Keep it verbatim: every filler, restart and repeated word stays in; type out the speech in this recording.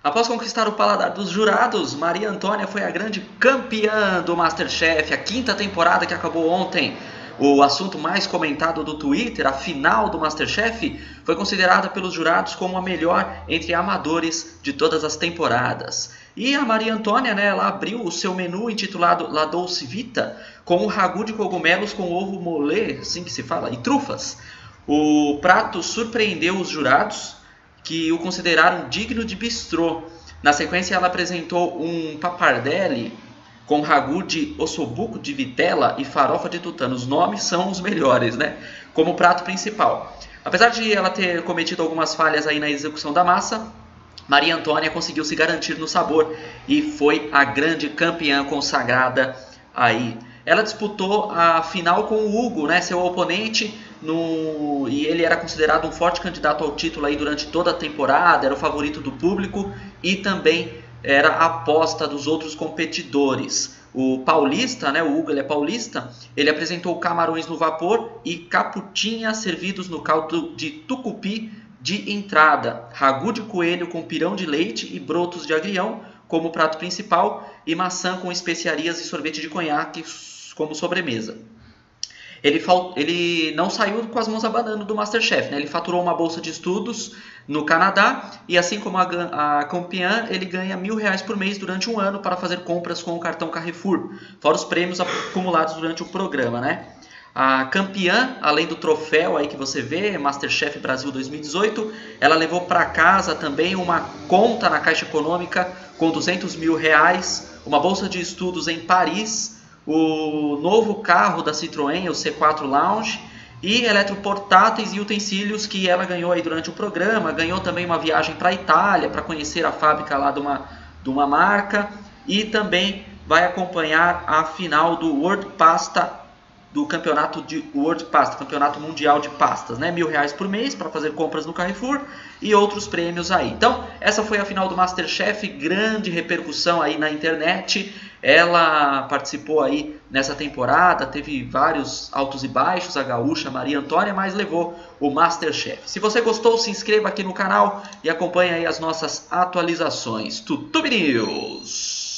Após conquistar o paladar dos jurados, Maria Antônia foi a grande campeã do MasterChef, a quinta temporada que acabou ontem. O assunto mais comentado do Twitter, a final do MasterChef, foi considerada pelos jurados como a melhor entre amadores de todas as temporadas. E a Maria Antônia, né, ela abriu o seu menu intitulado La Dolce Vita com um ragu de cogumelos com ovo mole, assim que se fala, e trufas. O prato surpreendeu os jurados, que o consideraram digno de bistrô. Na sequência, ela apresentou um pappardelle com ragu de ossobuco de vitela e farofa de tutano. Os nomes são os melhores, né? Como prato principal. Apesar de ela ter cometido algumas falhas aí na execução da massa, Maria Antônia conseguiu se garantir no sabor e foi a grande campeã consagrada aí. Ela disputou a final com o Hugo, né, seu oponente, no... e ele era considerado um forte candidato ao título aí durante toda a temporada, era o favorito do público e também era a aposta dos outros competidores. O paulista, né, o Hugo, ele é paulista, ele apresentou camarões no vapor e caputinha servidos no caldo de tucupi de entrada, ragu de coelho com pirão de leite e brotos de agrião como prato principal e maçã com especiarias e sorvete de conhaque como sobremesa. Ele, fal... ele não saiu com as mãos abanando do MasterChef, né? Ele faturou uma bolsa de estudos no Canadá e assim como a, a campeã, ele ganha mil reais por mês durante um ano para fazer compras com o cartão Carrefour, fora os prêmios acumulados durante o programa, né? A campeã, além do troféu aí que você vê, MasterChef Brasil dois mil e dezoito, ela levou para casa também uma conta na Caixa Econômica com duzentos mil reais, uma bolsa de estudos em Paris, o novo carro da Citroën, o C quatro Lounge, e eletroportáteis e utensílios que ela ganhou aí durante o programa. Ganhou também uma viagem para a Itália para conhecer a fábrica lá de uma, de uma marca e também vai acompanhar a final do World Pasta, do campeonato de World Pasta, campeonato mundial de pastas, né? Mil reais por mês para fazer compras no Carrefour e outros prêmios aí. Então, essa foi a final do MasterChef, grande repercussão aí na internet. Ela participou aí nessa temporada, teve vários altos e baixos, a gaúcha Maria Antônia, mas levou o MasterChef. Se você gostou, se inscreva aqui no canal e acompanhe aí as nossas atualizações. Tutube News!